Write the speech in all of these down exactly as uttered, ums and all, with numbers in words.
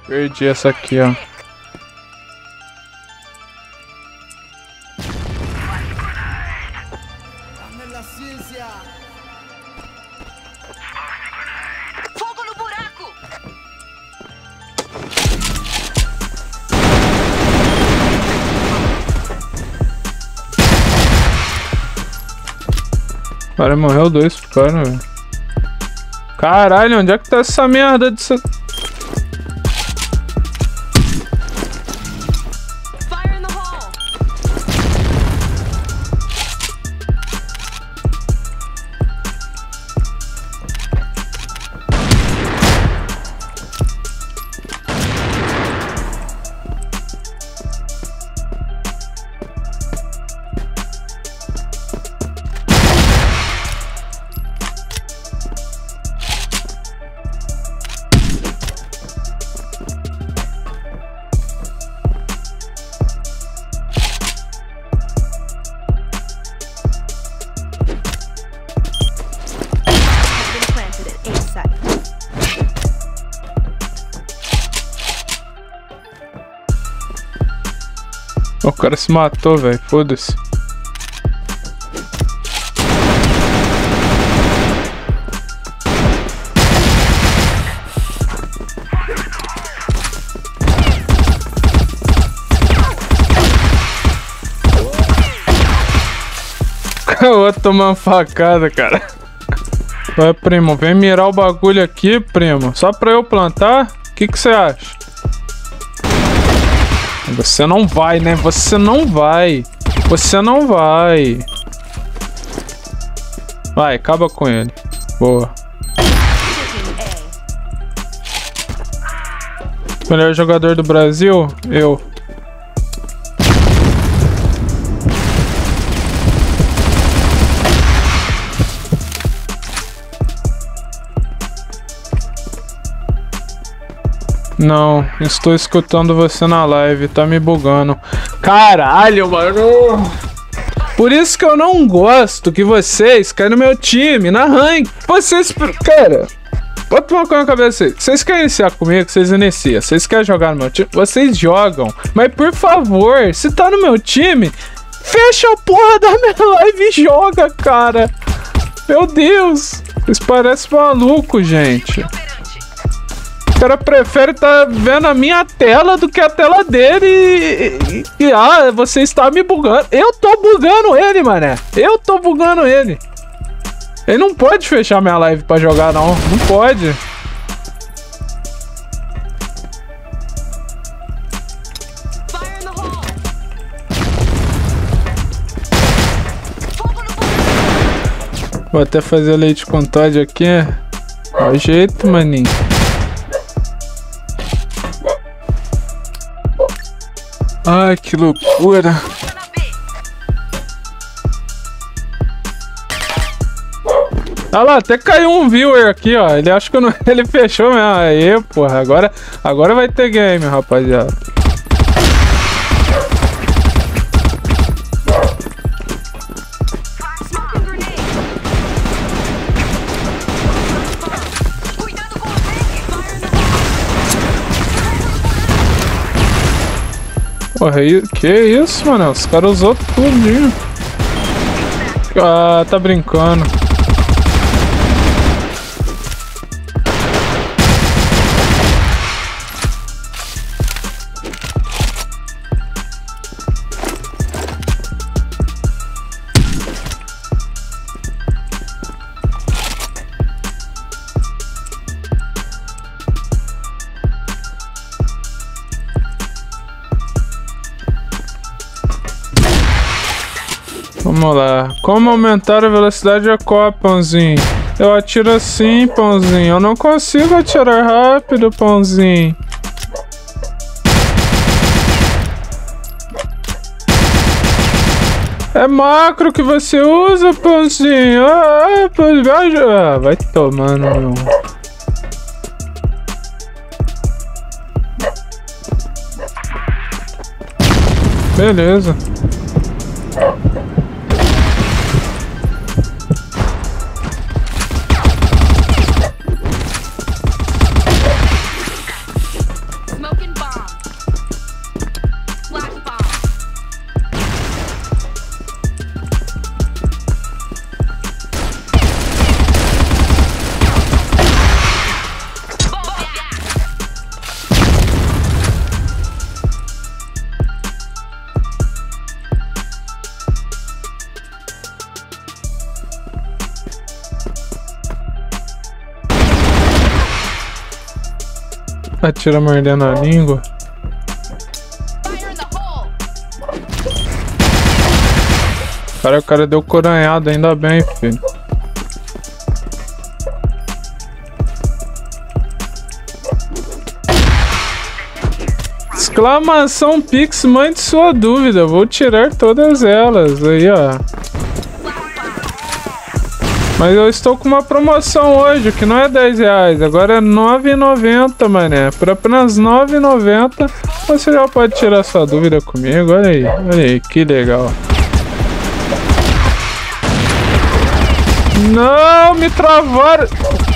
Perdi essa aqui, ó. Fogo no buraco! O cara morreu dois pro cara, velho. Caralho, onde é que tá essa merda dessa... Fire in the hole! O cara se matou, velho. Foda-se. O outro tomando facada, cara. Vai, primo. Vem mirar o bagulho aqui, primo. Só pra eu plantar? O que que você acha? Você não vai, né? Você não vai. Você não vai. Vai, acaba com ele. Boa. Melhor jogador do Brasil? Eu. Não, estou escutando você na live, tá me bugando. Caralho, mano. Por isso que eu não gosto que vocês caem no meu time, na rank. Vocês, cara, bota uma coisa na cabeça aí. Vocês querem iniciar comigo, vocês iniciam. Vocês querem jogar no meu time, vocês jogam. Mas por favor, se tá no meu time, fecha a porra da minha live e joga, cara. Meu Deus. Vocês parecem malucos, gente. O cara prefere estar tá vendo a minha tela do que a tela dele e, e, e... Ah, você está me bugando. Eu tô bugando ele, mané. Eu tô bugando ele. Ele não pode fechar minha live pra jogar, não. Não pode. Vou até fazer leite com Todd aqui. Olha o jeito, maninho. Ai, que loucura. Olha lá, até caiu um viewer aqui, ó. Ele acha que eu não... ele fechou mesmo. Aí, porra. Agora, agora vai ter game, rapaziada. Porra, que isso, mano? Os caras usou tudo. Ah, tá brincando. Vamos lá. Como aumentar a velocidade da copa, pãozinho? Eu atiro assim, pãozinho. Eu não consigo atirar rápido, pãozinho. É macro que você usa, pãozinho. Ah, pãozinho. Ah, vai tomando, meu. Beleza. Atira mordendo a língua. Fire in the hole! Cara, o cara deu coranhada, ainda bem, filho. Exclamação Pix, mande sua dúvida. Vou tirar todas elas. Aí, ó. Mas eu estou com uma promoção hoje, que não é dez reais. Agora é nove reais e noventa centavos, mané. Por apenas nove reais e noventa centavos, você já pode tirar sua dúvida comigo. Olha aí, olha aí, que legal. Não, me travaram.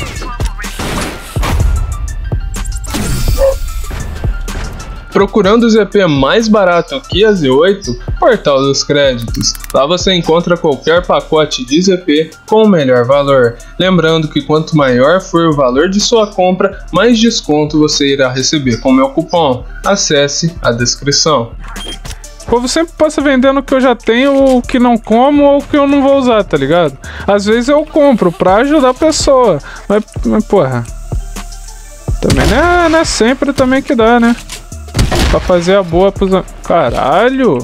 Procurando o Z P mais barato que a Z oito? Portal dos Créditos. Lá você encontra qualquer pacote de Z P com o melhor valor. Lembrando que quanto maior for o valor de sua compra, mais desconto você irá receber com meu cupom. Acesse a descrição. O povo sempre passa vendendo o que eu já tenho, o que não como ou o que eu não vou usar, tá ligado? Às vezes eu compro pra ajudar a pessoa, mas, mas porra, também não é, não é sempre também que dá, né? Pra fazer a boa pros... Caralho!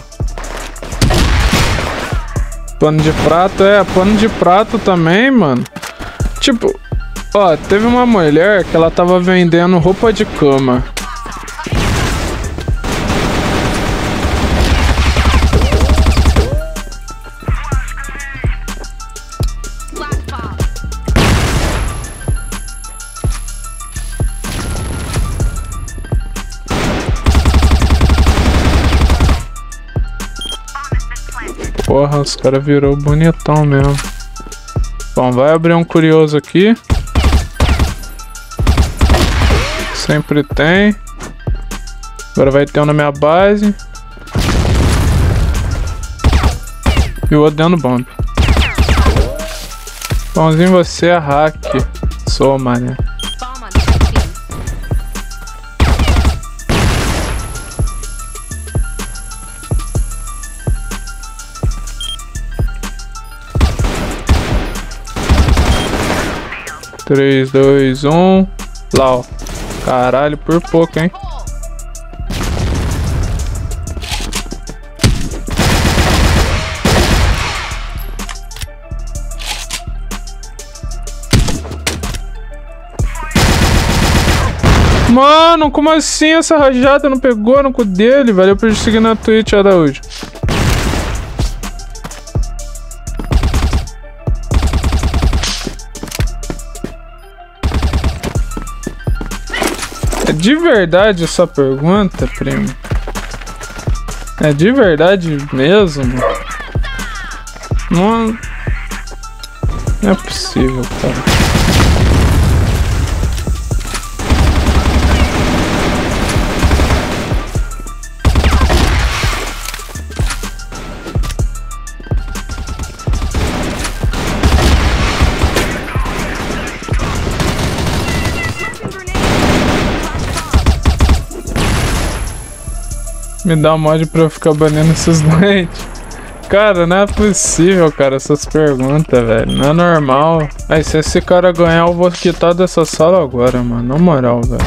Pano de prato, é, pano de prato também, mano. Tipo, ó, teve uma mulher que ela tava vendendo roupa de cama. Porra, os caras virou bonitão mesmo. Bom, vai abrir um curioso aqui. Sempre tem. Agora vai ter um na minha base. E o outro dando bomb. Pãozinho, você é hack. Sou, mané. Bomb on sixteen. três, dois, um. Lá, ó. Caralho, por pouco, hein? Mano, como assim essa rajada não pegou no cu dele, velho? Eu perdi seguir na Twitch, Araújo. É de verdade essa pergunta, primo? É de verdade mesmo? Não, não é possível, cara. Me dá mod pra eu ficar banando esses doentes. Cara, não é possível, cara, essas perguntas, velho. Não é normal. Aí, se esse cara ganhar, eu vou quitar dessa sala agora, mano. Na moral, velho.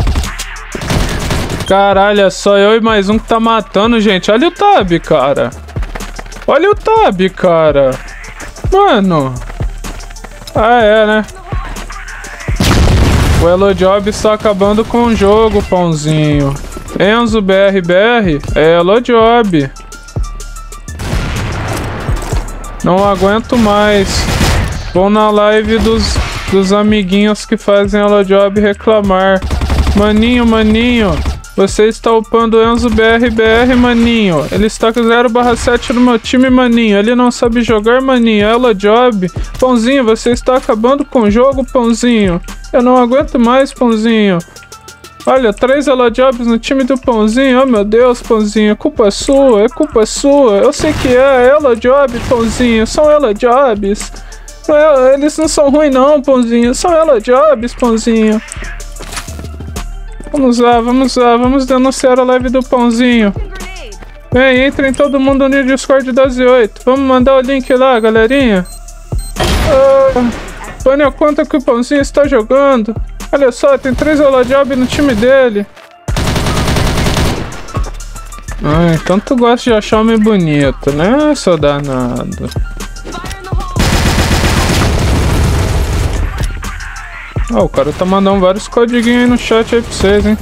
Caralho, é só eu e mais um que tá matando, gente. Olha o tab, cara. Olha o tab, cara. Mano. Ah, é, né? O Elo Job está acabando com o jogo, pãozinho. Enzo B R B R é Elo Job. Não aguento mais. Vou na live dos, dos amiguinhos que fazem Elo Job reclamar. Maninho, maninho, você está upando Enzo B R B R, maninho. Ele está com zero barra sete no meu time, maninho. Ele não sabe jogar, maninho. Elo Job. Pãozinho, você está acabando com o jogo, pãozinho. Eu não aguento mais, pãozinho. Olha, três Elo Jobs no time do Pãozinho. Oh, meu Deus, Pãozinho. É culpa sua, é culpa sua. Eu sei que é. Elo Job, Pãozinho. São Elo Jobs. Não é, eles não são ruins, não, Pãozinho. São Elo Jobs, Pãozinho. Vamos lá, vamos lá. Vamos denunciar a live do Pãozinho. Vem, entrem todo mundo no Discord da Z oito. Vamos mandar o link lá, galerinha. Ah, põe a conta que o Pãozinho está jogando. Olha só, tem três Holojob no time dele. Ah, então tu gosta de achar homem bonito, né, seu danado? Ó, oh, o cara tá mandando vários codiguinhos aí no chat aí pra vocês, hein?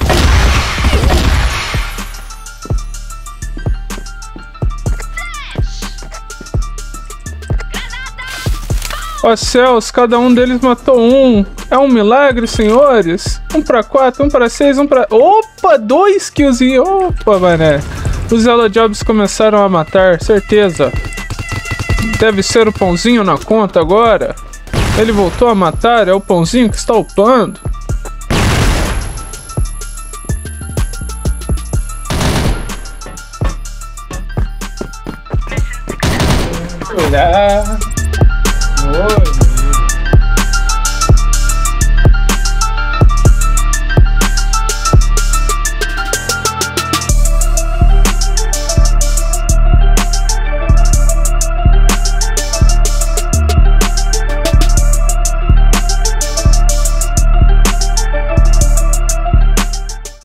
Ó céus, cada um deles matou um. É um milagre, senhores. Um pra quatro, um pra seis, um pra... Opa, dois killzinhos. Opa, mané. Os Holojobs começaram a matar, certeza. Deve ser o pãozinho na conta agora. Ele voltou a matar, é o pãozinho que está upando. Olá. Oi.